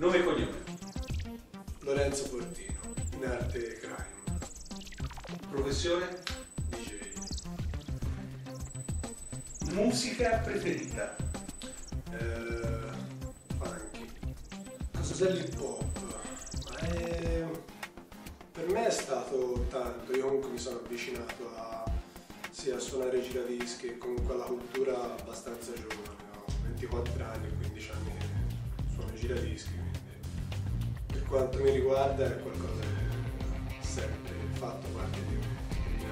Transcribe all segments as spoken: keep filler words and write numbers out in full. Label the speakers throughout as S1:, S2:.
S1: Nome e cognome?
S2: Lorenzo Portino, in arte crime.
S1: Professione?
S2: D J.
S1: Musica preferita?
S2: Eh, funky. Cos'è l'hip hop? Ma è... Per me è stato tanto, io comunque mi sono avvicinato a sia a suonare giradischi che comunque alla cultura abbastanza giovane, ho ventiquattro anni e quindici anni che suono giradischi, quindi per quanto mi riguarda è qualcosa che ha sempre fatto parte di me, che mi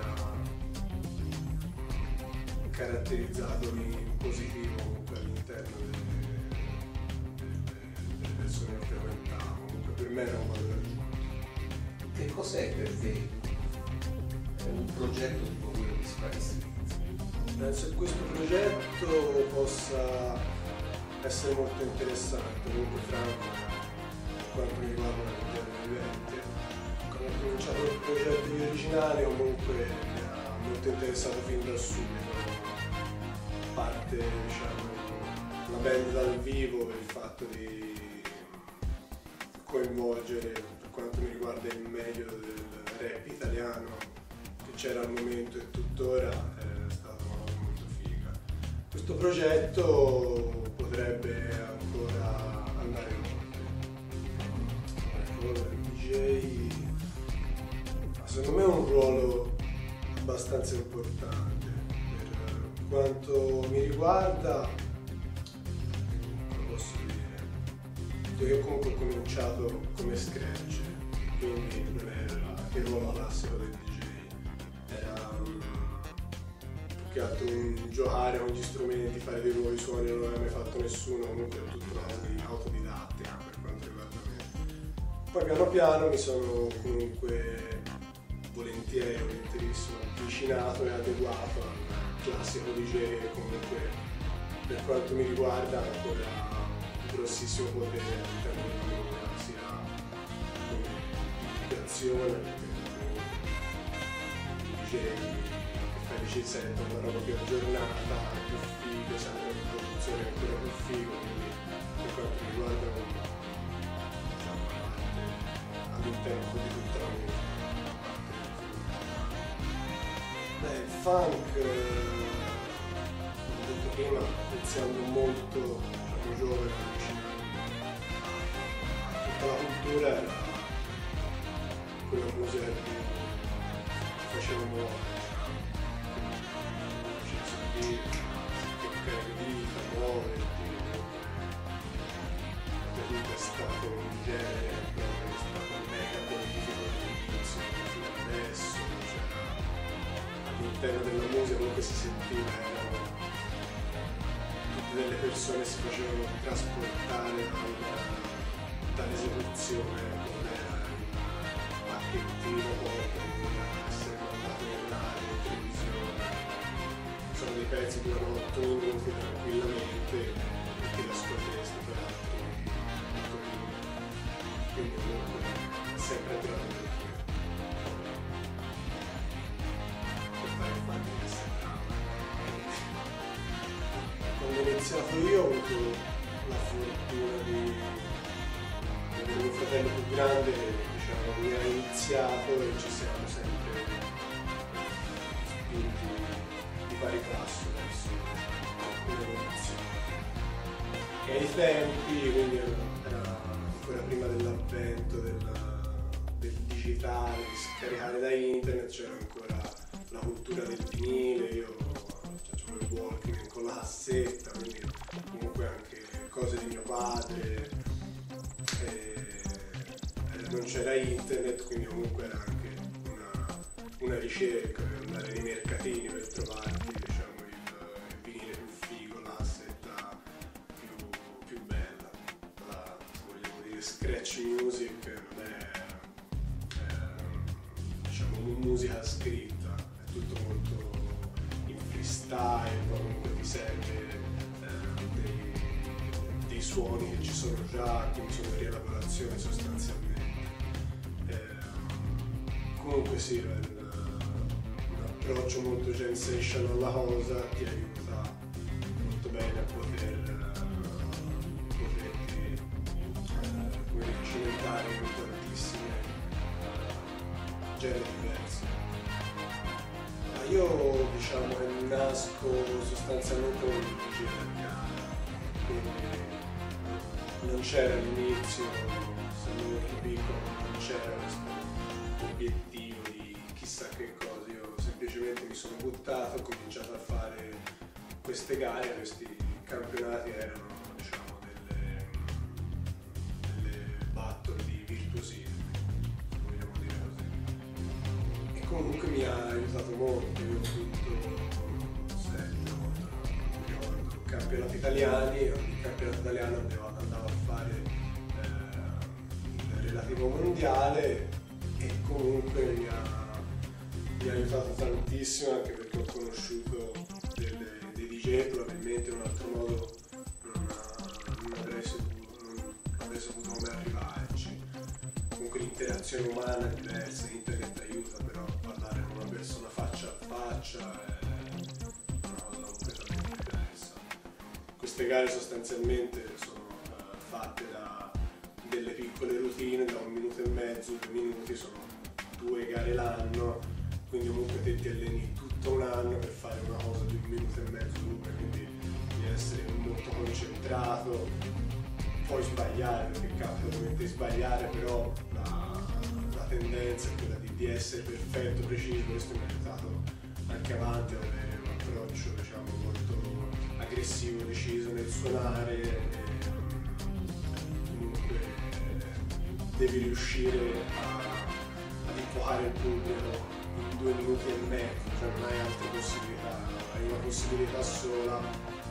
S2: ha caratterizzato in positivo comunque all'interno delle, delle, delle persone che frequentavo, comunque per me era un valore aggiunto.
S1: Che cos'è per te un progetto tipo quello di Spy Street?
S2: Penso che questo progetto possa essere molto interessante, comunque Franco, per quanto mi riguarda la leggenda vivente. Quando ho cominciato il progetto di originale comunque mi ha molto interessato fin da subito, a parte diciamo la band dal vivo e il fatto di coinvolgere per quanto mi riguarda il meglio del rap italiano che c'era al momento e tuttora è stato molto figa. Questo progetto potrebbe ancora andare oltre. Il ruolo del D J secondo me è un ruolo abbastanza importante. Per quanto mi riguarda, come posso dire, io comunque ho cominciato come scratch, quindi non era il ruolo classico del D J, era um, più che altro un giocare con gli strumenti, fare dei nuovi suoni, non l'aveva mai fatto nessuno, comunque è tutto autodidattica per quanto riguarda me. Poi piano piano mi sono comunque volentieri, volentierissimo avvicinato e adeguato al classico D J che comunque per quanto mi riguarda ha ancora un grossissimo potere all'interno della musica, sia come educazione, perché il D J che fa il D J set è una roba più aggiornata, più figo, sempre una produzione ancora più figo, quindi per quanto mi riguarda diciamo all'interno di tutta la musica. Beh, il funk, eh, come ho detto prima, iniziando molto diciamo, giovane, tutta la cultura era quella musica che faceva muovere, faceva sentire, che creavi vita, muoverti, per lui è stato un genere proprio, è stato mega politico all'inizio, fino adesso, c'era all'interno della musica comunque si sentiva, erano tutte delle persone si facevano trasportare dall'esecuzione come il pacchettino poi per essere mandato in radio, in televisione. Sono dei pezzi che durano otto minuti tranquillamente e che l'ascolteresti per altri otto minuti. Quindi comunque è sempre arrivato per te. Quando ho iniziato io ho avuto la fortuna di avere mio fratello più grande, diciamo, mi ha iniziato e ci siamo sempre spinti di pari passo verso un'evoluzione. E ai tempi, quindi era ancora prima dell'avvento della, del digitale, di scaricare da internet, c'era ancora la cultura del vinile, io facevo il Walkman con la cassetta, quindi comunque anche cose di mio padre, e, e non c'era internet, quindi comunque era anche una, una ricerca, andare nei mercatini per trovarti diciamo, il, il vinile più figo, la cassetta più, più bella. La, vogliamo dire scratch music non è, è diciamo musica scritta, tutto molto in freestyle, poi comunque ti serve eh, dei, dei suoni che ci sono già, quindi sono rielaborazioni sostanzialmente. Eh, comunque sì, un, un approccio molto jam session alla cosa ti aiuta molto bene a poter uh, poterti uh, generi diversi. Ma io diciamo che nasco sostanzialmente con un D J da gara, quindi non c'era all'inizio, essendo molto piccolo, non c'era questo obiettivo di chissà che cosa, io semplicemente mi sono buttato, ho cominciato a fare queste gare, questi campionati erano diciamo delle, delle battle di virtuosismo, vogliamo dire così. E comunque mi ha aiutato molto, io ho vinto sette, otto, non mi ricordo, campionati italiani, ogni campionato italiano andavo, andavo a fare eh, il relativo mondiale e comunque mi ha, mi ha aiutato tantissimo anche perché ho conosciuto delle, dei D J, probabilmente in un altro modo non, non, avrei saputo, non avrei saputo come arrivarci. Comunque l'interazione umana è diversa, internet aiuta, però parlare con una persona faccia a faccia è una cosa completamente diversa. Queste gare sostanzialmente sono uh, fatte da delle piccole routine, da un minuto e mezzo, due minuti, sono due gare l'anno, quindi comunque te ti alleni tutto un anno per fare una cosa di un minuto e mezzo, due, quindi devi essere molto concentrato, puoi sbagliare perché capita ovviamente di sbagliare, però la, la tendenza è quella di, di essere perfetto, preciso. Questo mi ha aiutato anche avanti ad avere un approccio diciamo molto aggressivo, deciso nel suonare e comunque devi riuscire a, ad infuocare il pubblico in due minuti e mezzo, cioè non hai altre possibilità, hai una possibilità sola,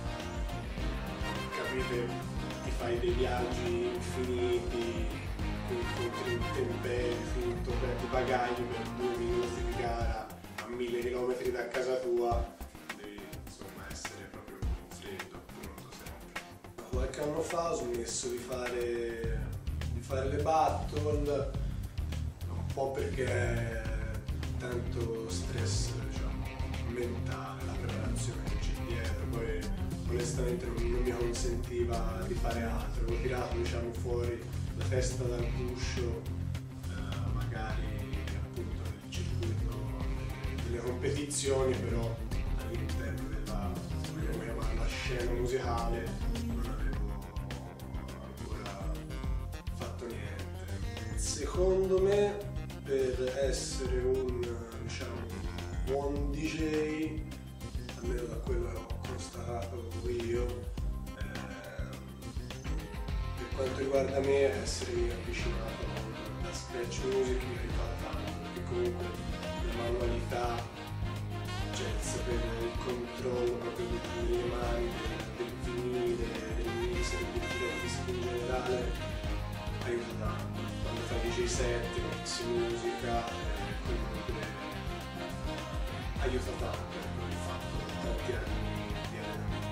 S2: capite, ti fai dei viaggi infiniti, incontri intemperi, tutto, prendi bagagli per due minuti di gara a mille chilometri da casa tua, devi insomma essere proprio freddo, pronto sempre. Qualche anno fa ho smesso di fare, di fare le battle, un po' perché tanto stress diciamo, mentale, la preparazione che c'è dietro, poi onestamente non, non mi consentiva di fare altro, avevo tirato diciamo, fuori la testa dal guscio, eh, magari appunto nel circuito delle competizioni, però all'interno della, vogliamo chiamarla, scena musicale non avevo ancora fatto niente. Secondo me per essere un diciamo, buon D J, almeno da quello che ho constatato io, eh, per quanto riguarda me essermi avvicinato alla scratch music mi aiuta tanto, perché comunque la manualità, cioè il sapere il controllo proprio delle mani, del, del vinile, del mixer, del disco in generale, aiuta tanto. Quando fai D J set, mixi musica, eh, comunque aiuta tanto, ho fatto tanti anni di allenamento.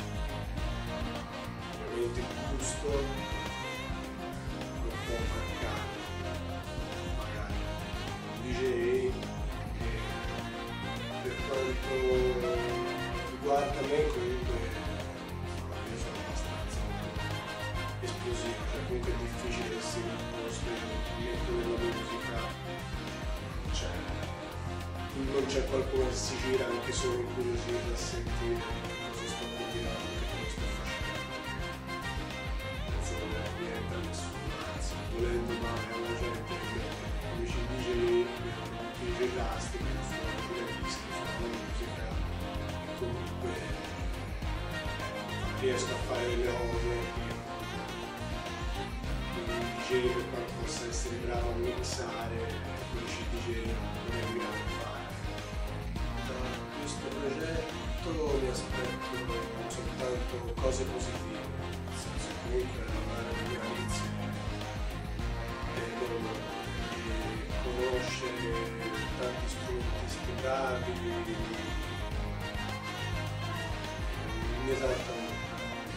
S2: Ovviamente il gusto non può mancare, magari un D J, e per quanto riguarda me comunque io sono abbastanza esplosivo, cioè comunque è difficile essere in un posto e metto della musica, cioè non c'è qualcuno che si gira anche solo incuriosito a sentire cosa sto combinando, che cosa sto facendo, senza voler niente a nessuno, anzi volendo male alla gente che mette amici D J, D J plastica, suonano pure dischi, suonano musica e comunque riesco a fare delle cose che un D J per quanto possa essere bravo a mixare, quindici D J non è in grado di fare. Questo progetto mi aspetto soltanto cose positive, nel senso che comunque lavorare con mia inizio è bello e conoscere tanti strumenti spiegati mi esalta molto,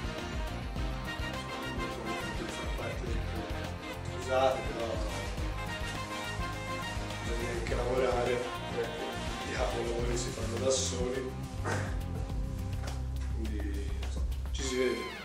S2: sono molto contento di far parte del progetto. Scusate però bisogna anche lavorare, perché i capolavori si fanno da soli, quindi insomma, ci si vede.